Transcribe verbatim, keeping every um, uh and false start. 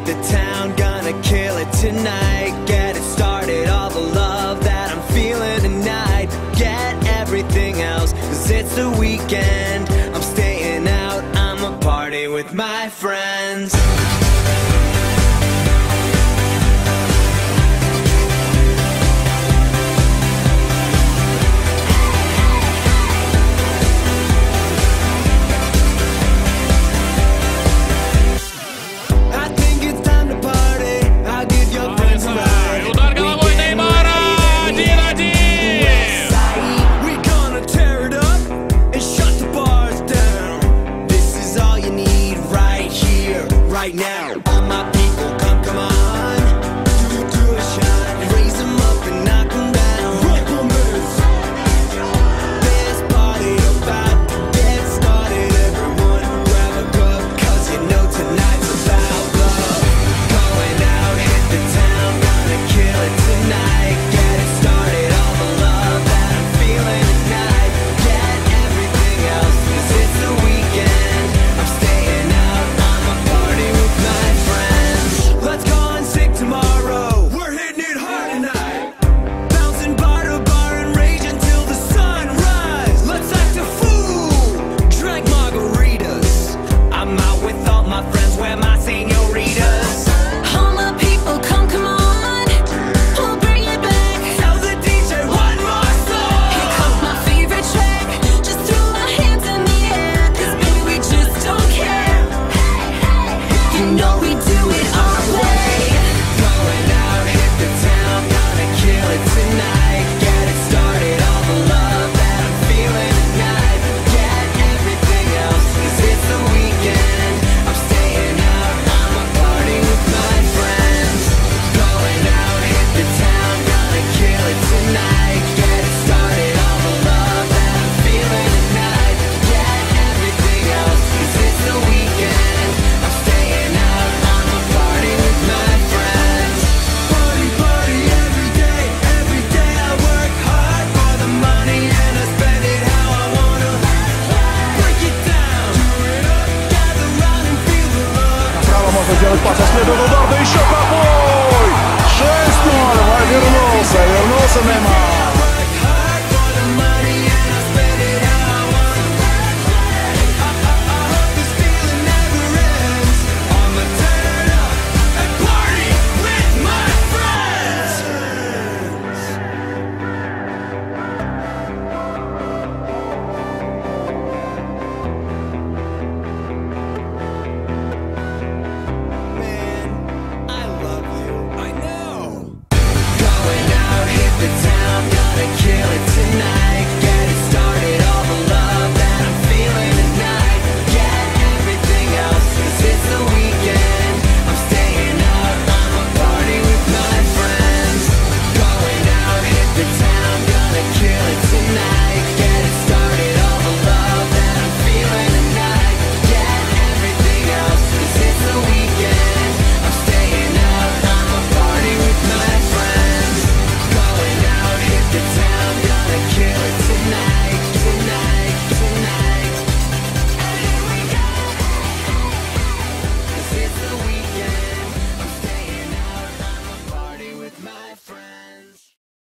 hit the town, gonna kill it tonight. Get it started, all the love that I'm feeling tonight. Get everything else, cause it's the weekend. I'm staying out, I'ma party with my friends. Right now, all my people, come, come on, do, do a shot, raise them up and knock them down. This party about to get started. Everyone grab a cup, cause you know tonight's about love. Going out, hit the town, gonna kill it tonight. Get it started, all the love that I'm feeling tonight. Get everything else, cause it's the weekend. I'm staying out, I'm a party with my friends. Let's go and sick tomorrow. We're hitting it hard tonight. Bouncing bar to bar and rage until the sunrise. Let's act a fool. Drink margaritas. I'm out with all my friends. Where my senoritas? All my people, come, come on. We'll bring it back. Tell the D J one more song. Here comes my favorite track. Just throw our hands in the air, cause baby we just don't care. You know we do it our way. Going out, hit the town, gonna kill it tonight. Get it started, all the love that I'm feeling tonight. Get everything else, cause it's the weekend. I'm staying out, I'm a party with my friends. Going out, hit the town, gonna kill it tonight. Get it started, all the love that I'm feeling tonight. Get everything else, cause it's the weekend. I'm staying out, I'm a party with my friends. Party, party every day, every day I work hard for the money and I spend it how I wanna. Break it down, do it up, gather round and feel the love. Право можно сделать пас, а следует удар, да еще какой! шесть ноль, вернулся, вернулся Neymar.